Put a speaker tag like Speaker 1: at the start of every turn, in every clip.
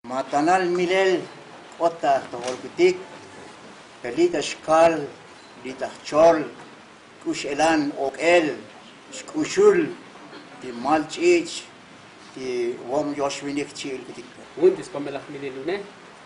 Speaker 1: Matanal milel otta tolkutik pelita shkal lita chol kushelan okel shkushul ti malchich ti wom yoshwinik chil kutik
Speaker 2: Wundis komelah mililune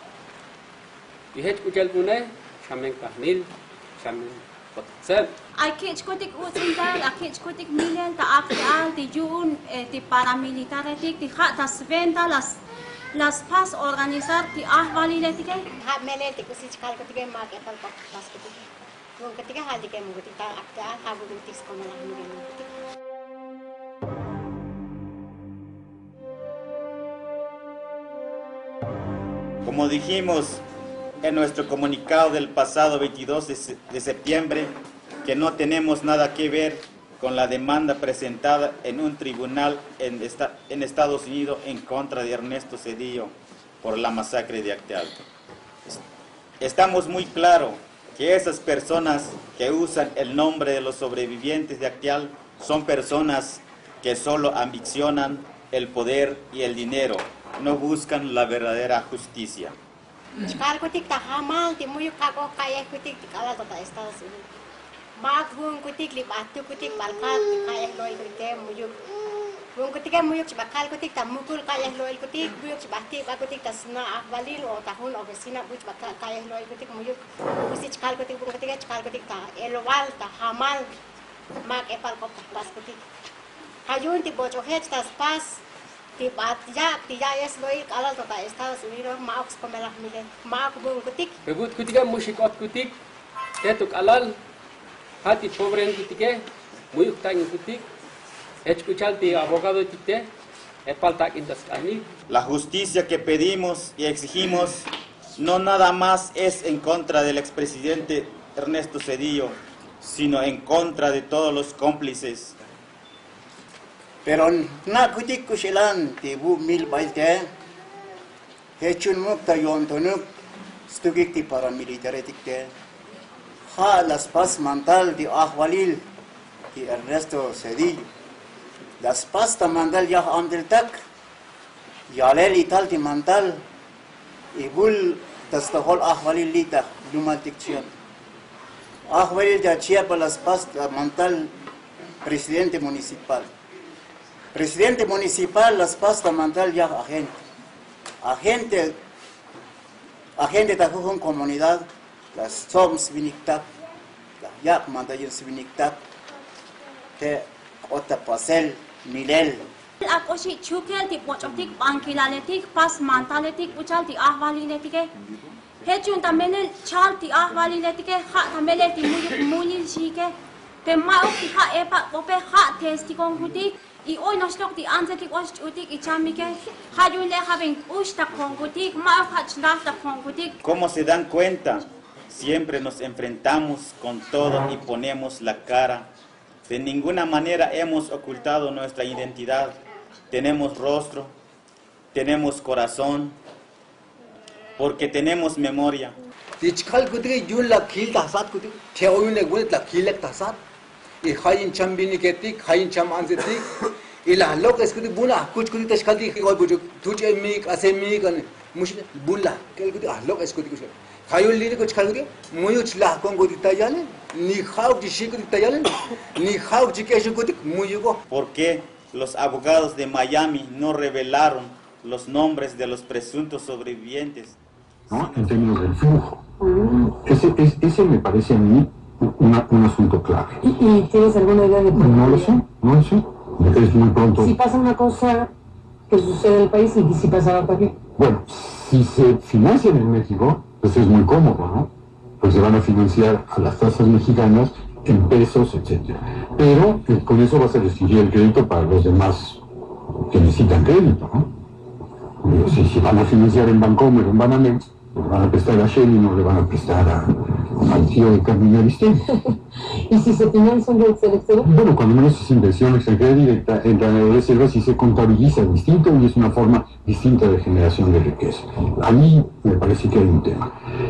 Speaker 2: Ihet kujalbune shamen kahnil shamen potsel
Speaker 3: Akich kutik utsindal, akich kutik milel ta akal ti jun ti paramilitaretik ti kha ta sventa las pas organizar ti ahvaliletik
Speaker 4: ha melel ti kusit kal kutik ma ke tal pas kutik won kutik hal ti ke mu kutik ta akal ha bu kutik komelah milil kutik
Speaker 5: Como dijimos en nuestro comunicado del pasado 22 de septiembre, que no tenemos nada que ver con la demanda presentada en un tribunal en Estados Unidos en contra de Ernesto Zedillo por la masacre de Acteal. Estamos muy claros que esas personas que usan el nombre de los sobrevivientes de Acteal son personas que solo ambicionan el poder y el dinero, no buscan la verdadera justicia.
Speaker 4: Chkal kutik ta hamal ti muyu kago kaya kutik kala ta Estados Unidos. Mag wong kutik li batu kutik balkal kaya loy kutik muyu. Wong kutik muyu chbakal kutik ta mukul kaya loy kutik muyu chbati ba kutik ta sna ahvalil o tahun ofisina buch bakal kaya loy kutik muyu. Usi chkal kutik wong kutik chkal kutik ta elwal ta hamal mag epal ko pas kutik. Hayun ti bocho hech tas pas ti ya es loy kala ta Estados Unidos maox komelah mile maak wong kutik.
Speaker 2: Bebut kutika musikot kutik etuk alal hati pobren kutike muyuk tangin kutik escuchal ti abogado tikte epal tak indas kami.
Speaker 5: La justicia que pedimos y exigimos no nada más es en contra del expresidente Ernesto Zedillo, sino en contra de todos los cómplices.
Speaker 1: Pero na kutik kushelan ti bu mil bailte hechun mukta yontonuk stugik ti paramilitaretik te ha las pas mantal ti ahvalil ti Ernesto Zedillo las pas ta mandal ya amdel tak yalel ital ti mantal ibul tastahol ahvalil lita lumaltik chian ahvalil ja chia pa las pas ta mantal presidente municipal las pasta mandal ya agente ta hukun comunidad las soms viniktak ya mandayin viniktak te otta pasel milel
Speaker 3: Akoshi chukel ti pochotik bankilaletik pas mantaletik uchal ti ahvaliletik hechun tamene chal ti ahvaliletik ha tamele ti mulil shike te mauk ti ha epa ope ha testikon kutik y hoy nos toca de antes que os utik y chamike hayun le haben usta kongutik ma hachnafta kongutik.
Speaker 5: Como se dan cuenta, siempre nos enfrentamos con todo y ponemos la cara. De ninguna manera hemos ocultado nuestra identidad. Tenemos rostro, tenemos corazón, porque tenemos memoria.
Speaker 6: Tichkal kutik yun la kil tasat kutik theoyun le gun la kil tasat y hayin chambini ketik hayin cham anzetik ila lok eskuti buna kuch kuti tashkalti hoy bujuk tuj emik asemik an mush bulla kel kuti lok eskuti kuch hayul lini kuch khalkuti muyuch la kongo ditayale ni khau di shikuti tayale ni khau di keshu kuti muyugo.
Speaker 5: ¿Por qué los abogados de Miami no revelaron los nombres de los presuntos sobrevivientes?
Speaker 7: ¿No? En términos del flujo. Ese me parece a mí un asunto clave.
Speaker 8: ¿Y tienes alguna idea de por qué?
Speaker 7: No lo sé. Es muy pronto.
Speaker 8: Si pasa una cosa que sucede en el país y si pasaba para aquí.
Speaker 7: Bueno, si se financian en México, pues es muy cómodo, ¿no? Pues se van a financiar a las tasas mexicanas en pesos, etc. Pero con eso vas a restringir el crédito para los demás que necesitan crédito, ¿no? Si van a financiar en Bancomer o en Banamex, le van a prestar a Shell y no le van a prestar al tío de Carmen Aristegui.
Speaker 8: ¿Y si se financian del exterior?
Speaker 7: Bueno, cuando menos es inversión extranjera directa, entra en la reserva y se contabiliza distinto y es una forma distinta de generación de riqueza. Ahí me parece que hay un tema.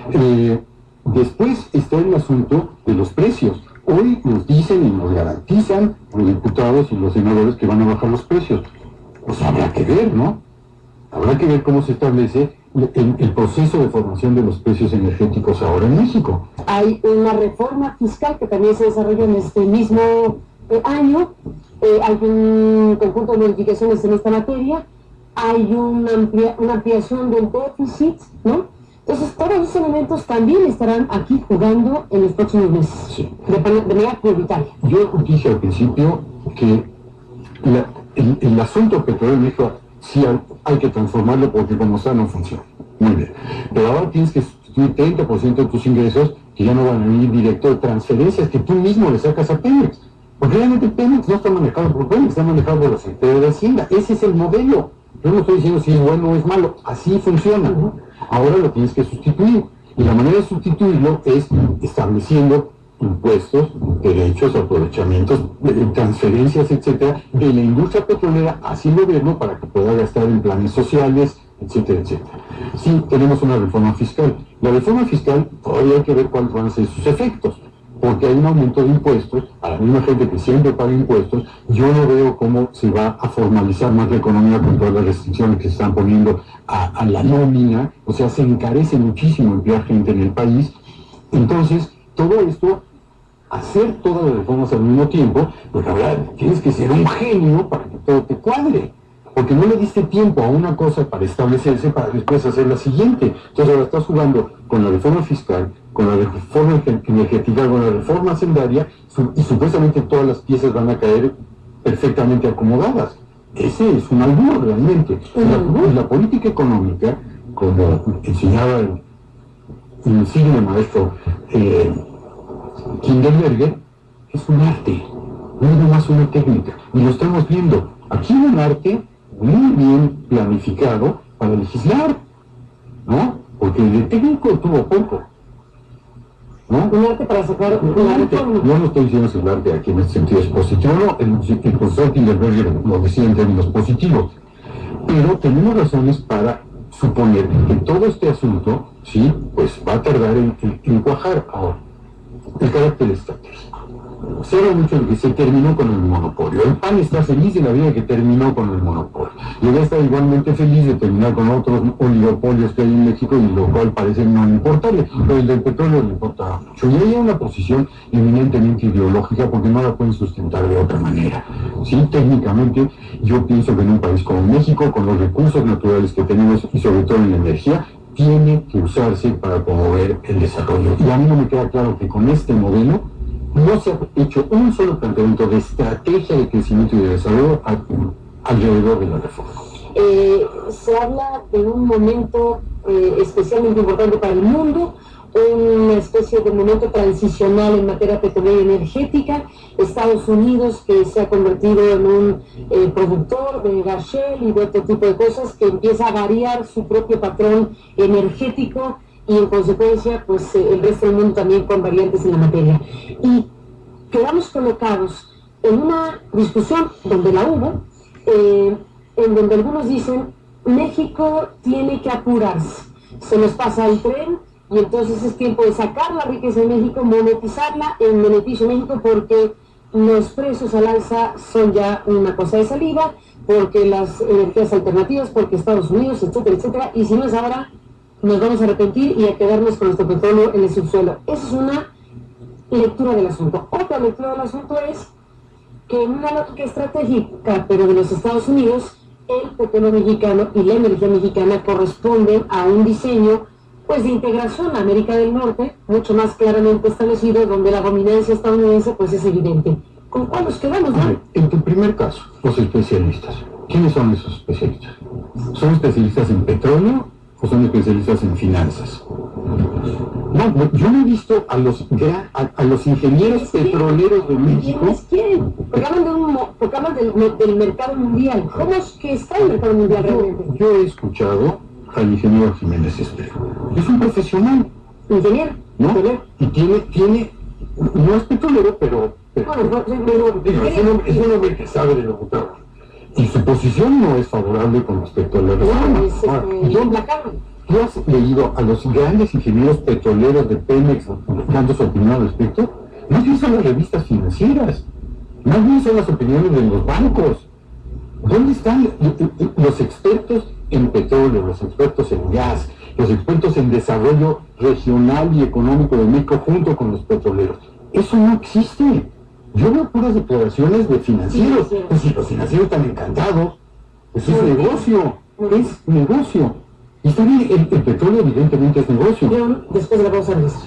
Speaker 7: Después está el asunto de los precios. Hoy nos dicen y nos garantizan los diputados y los senadores que van a bajar los precios. Pues habrá que ver, ¿no? Habrá que ver cómo se establece el proceso de formación de los precios energéticos ahora en México.
Speaker 8: Hay una reforma fiscal que también se desarrolla en este mismo año. Hay un conjunto de modificaciones en esta materia. Hay una ampliación del déficit, ¿no? Entonces, todos esos elementos también estarán aquí jugando en los próximos meses,
Speaker 7: Sí.
Speaker 8: de manera prioritaria.
Speaker 7: Yo dije al principio que el asunto petrolero en México sí hay que transformarlo porque como está no funciona. Muy bien. Pero ahora tienes que sustituir 30% de tus ingresos que ya no van a ir directo de transferencias que tú mismo le sacas a Pemex. Porque realmente Pemex no está manejado por Pemex, está manejado por la Secretaría de Hacienda. Ese es el modelo. Yo no estoy diciendo si es bueno o es malo. Así funciona, ¿no? Ahora lo tienes que sustituir. Y la manera de sustituirlo es estableciendo impuestos, derechos, aprovechamientos, transferencias, etcétera, de la industria petrolera hacia el gobierno para que pueda gastar en planes sociales, etcétera, etcétera. Sí, tenemos una reforma fiscal. La reforma fiscal todavía hay que ver cuáles van a ser sus efectos, porque hay un aumento de impuestos a la misma gente que siempre paga impuestos. Yo no veo cómo se va a formalizar más la economía con todas las restricciones que se están poniendo a la nómina, o sea, se encarece muchísimo emplear gente en el país. Entonces, todo esto, hacer todas las reformas al mismo tiempo, pues la verdad, tienes que ser un genio para que todo te cuadre, porque no le diste tiempo a una cosa para establecerse para después hacer la siguiente. Entonces ahora estás jugando con la reforma fiscal, con la reforma energética, con la reforma hacendaria, y supuestamente todas las piezas van a caer perfectamente acomodadas. Ese es un albur realmente. Y la política económica, como enseñaba el insigne maestro Kinderberger, es un arte, no es nomás una técnica. Y lo estamos viendo. Aquí hay un arte muy bien planificado para legislar, ¿no? Porque de técnico tuvo poco, ¿no?
Speaker 8: Un arte para sacar una reforma.
Speaker 7: Yo no estoy diciendo que el arte aquí en este sentido es positivo, no, el profesor Kinderberger lo decía en términos positivos, pero tenemos razones para suponer que todo este asunto, sí, pues va a tardar en cuajar. Ahora, el carácter estratégico. Se habla mucho de que se terminó con el monopolio. El PAN está feliz de la vida que terminó con el monopolio. Y ella está igualmente feliz de terminar con otros oligopolios que hay en México, y lo cual parece no importarle. Pero el del petróleo le importa mucho. Y hay una posición eminentemente ideológica porque no la pueden sustentar de otra manera. Sí, técnicamente, yo pienso que en un país como México, con los recursos naturales que tenemos y sobre todo en la energía, tiene que usarse para promover el desarrollo. Y a mí no me queda claro que con este modelo no se ha hecho un solo planteamiento de estrategia de crecimiento y de desarrollo alrededor de la reforma.
Speaker 8: Se habla de un momento especialmente importante para el mundo, una especie de momento transicional en materia petrolera y energética. Estados Unidos, que se ha convertido en un productor de gas shale y de otro tipo de cosas, que empieza a variar su propio patrón energético, y en consecuencia pues el resto del mundo también con variantes en la materia. Y quedamos colocados en una discusión donde la hubo, en donde algunos dicen México tiene que apurarse, se nos pasa el tren y entonces es tiempo de sacar la riqueza de México, monetizarla en beneficio de México, porque los precios al alza son ya una cosa de salida, porque las energías alternativas, porque Estados Unidos, etcétera, etcétera, y si no es ahora, nos vamos a arrepentir y a quedarnos con nuestro petróleo en el subsuelo. Esa es una lectura del asunto. Otra lectura del asunto es que en una lógica estratégica, pero de los Estados Unidos, el petróleo mexicano y la energía mexicana corresponden a un diseño pues de integración a América del Norte, mucho más claramente establecido, donde la dominancia estadounidense pues es evidente. ¿Con cuál nos quedamos, no?
Speaker 7: En tu primer caso, los especialistas. ¿Quiénes son esos especialistas? ¿Son especialistas en petróleo o son especialistas en finanzas? No, yo no he visto a los ingenieros petroleros de México.
Speaker 8: ¿Quiénes quieren? Porque hablan del mercado mundial. ¿Cómo es que está el mercado mundial realmente?
Speaker 7: Yo he escuchado al ingeniero Jiménez Espejo. Es un profesional.
Speaker 8: ¿Ingeniero?
Speaker 7: ¿No? Y tiene, no es petrolero, pero
Speaker 8: Bueno,
Speaker 7: es un hombre que sabe de lo que está. Y su posición no es favorable con respecto a la reforma. ¿Tú has leído a los grandes ingenieros petroleros de Pemex dando su opinión al respecto? Más bien son las revistas financieras, más bien son las opiniones de los bancos. ¿Dónde están los expertos en petróleo, los expertos en gas, los expertos en desarrollo regional y económico de México junto con los petroleros. Eso no existe. Yo veo puras declaraciones de financieros. Pues si los financieros están encantados, eso es negocio, es negocio. Y está bien, el petróleo evidentemente es negocio.
Speaker 8: León, después de la pausa nuestra.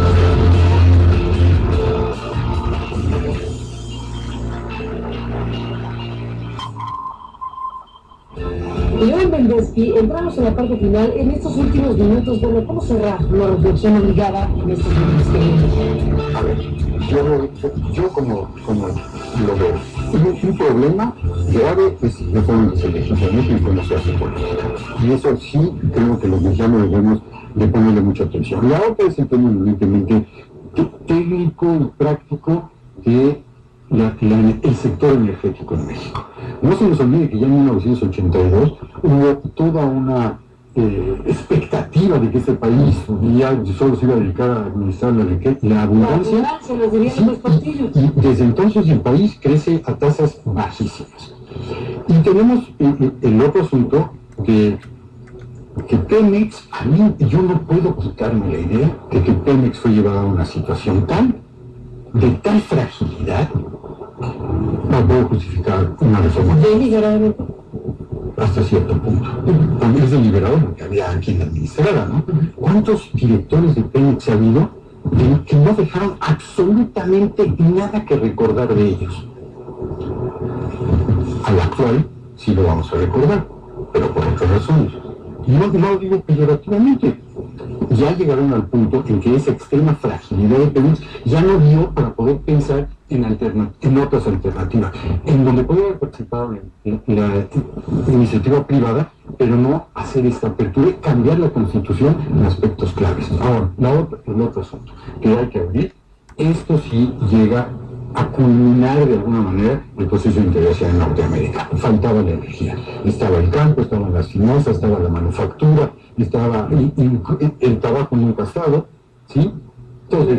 Speaker 8: León Mendeski, entramos en la parte final. En estos últimos minutos, bueno, ¿cómo cerrar una reflexión obligada en estos minutos que vienen?
Speaker 7: A ver, yo como lo veo, un problema grave es la forma en que se legisla en México y cómo se hace política. Y eso sí creo que los mexicanos debemos de ponerle mucha atención. La otra es el tema evidentemente técnico y práctico de el sector energético en México. No se nos olvide que ya en 1982 hubo toda una expectativa de que este país ya solo se iba a dedicar a administrar la abundancia. Y desde entonces el país crece a tasas bajísimas. Y tenemos el otro asunto de que Pemex, a mí yo no puedo quitarme la idea de que Pemex fue llevada a una situación de tal fragilidad, no puedo justificar una reforma. Hasta cierto punto. También es deliberado porque había quien administrara, ¿no? ¿Cuántos directores de Pemex ha habido que no dejaron absolutamente nada que recordar de ellos? Al actual sí lo vamos a recordar, pero por otras razones. Y no lo digo peyorativamente. Ya llegaron al punto en que esa extrema fragilidad de Pemex ya no dio para poder pensar en otras alternativas, en donde puede haber participado en la iniciativa privada, pero no hacer esta apertura y cambiar la Constitución en aspectos claves. Ahora, el otro asunto que hay que abrir, esto sí llega a culminar de alguna manera el proceso de integración en Norteamérica. Faltaba la energía. Estaba el campo, estaban las finanzas, estaba la manufactura, estaba el tabaco nunca ha estado, ¿sí? Entonces,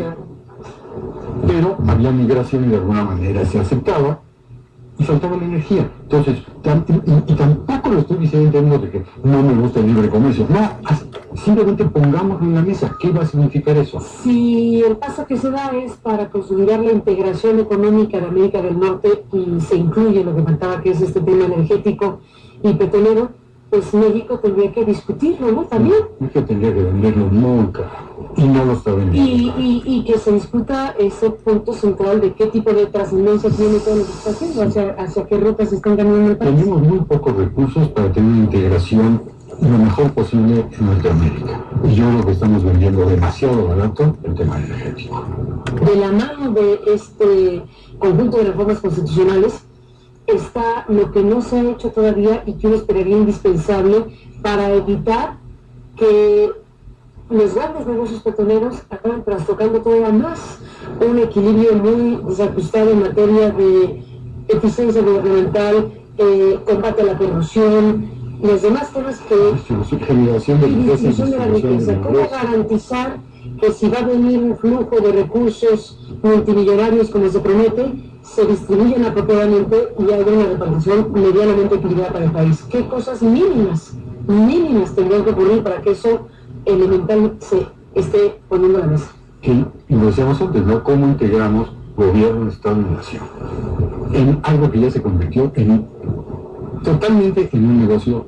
Speaker 7: pero había migración y de alguna manera se aceptaba y faltaba la energía. Entonces, y tampoco lo estoy diciendo en términos de que no me gusta el libre comercio. No, simplemente pongámoslo en la mesa. ¿Qué va a significar eso?
Speaker 8: Si el paso que se da es para consolidar la integración económica de América del Norte y se incluye lo que faltaba, que es este tema energético y petrolero, pues México tendría que discutirlo, ¿no? También.
Speaker 7: México tendría que venderlo nunca. Y no lo está vendiendo.
Speaker 8: Y que se discuta ese punto central de qué tipo de trascendencia tiene todo lo que está haciendo, hacia qué rutas están caminando el país.
Speaker 7: Tenemos muy pocos recursos para tener una integración lo mejor posible en Norteamérica. Y yo creo que estamos vendiendo demasiado barato el tema energético.
Speaker 8: De la mano de este conjunto de reformas constitucionales está lo que no se ha hecho todavía y que uno esperaría indispensable para evitar que los grandes negocios petroleros acaban trastocando todavía más un equilibrio muy desajustado en materia de eficiencia gubernamental, combate a la corrupción, los demás temas que...
Speaker 7: Generación de
Speaker 8: la riqueza. ¿Cómo garantizar que si va a venir un flujo de recursos multimillonarios como se promete, se distribuyen apropiadamente y haya una repartición medianamente equilibrada para el país? ¿Qué cosas mínimas tendrían que ocurrir para que eso elemental se esté poniendo a la mesa?
Speaker 7: Y lo decíamos antes, ¿no? ¿Cómo integramos gobierno, Estado y nación en algo que ya se convirtió totalmente en un negocio,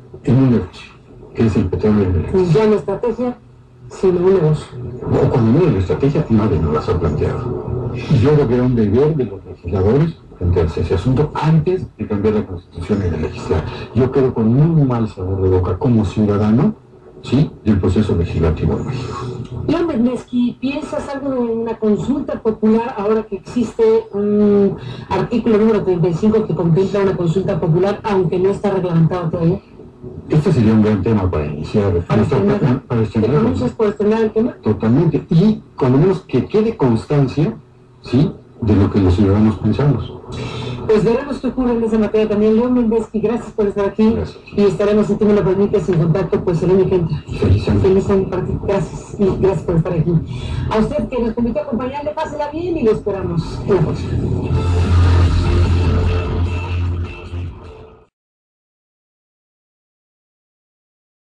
Speaker 7: que es el petróleo?
Speaker 8: Ya no estrategia, sino un negocio.
Speaker 7: O cuando no es la estrategia, nadie nos las ha planteado. Y yo creo que era un deber de los legisladores plantearse ese asunto antes de cambiar la Constitución y de legislar. Yo quedo con muy mal sabor de boca como ciudadano, ¿sí?, del proceso legislativo en México.
Speaker 8: León Mendeski, ¿piensas algo de una consulta popular ahora que existe un artículo número 35 que contempla una consulta popular, aunque no está reglamentado todavía?
Speaker 7: Este sería un gran tema para iniciar.
Speaker 8: ¿Para estrenar? ¿Te pronuncias por estrenar el tema?
Speaker 7: Totalmente. Y cuando menos que quede constancia, ¿sí?, de lo que los ciudadanos pensamos.
Speaker 8: Pues veremos qué ocurre en esa materia también. León Mendeski, gracias por estar aquí.
Speaker 7: Gracias.
Speaker 8: Y estaremos, si tú me lo permites, en contacto pues el año que entra. Feliz año para ti. Gracias. Y gracias por estar aquí. A usted que nos permitió acompañarle, pásela bien y lo esperamos en la próxima.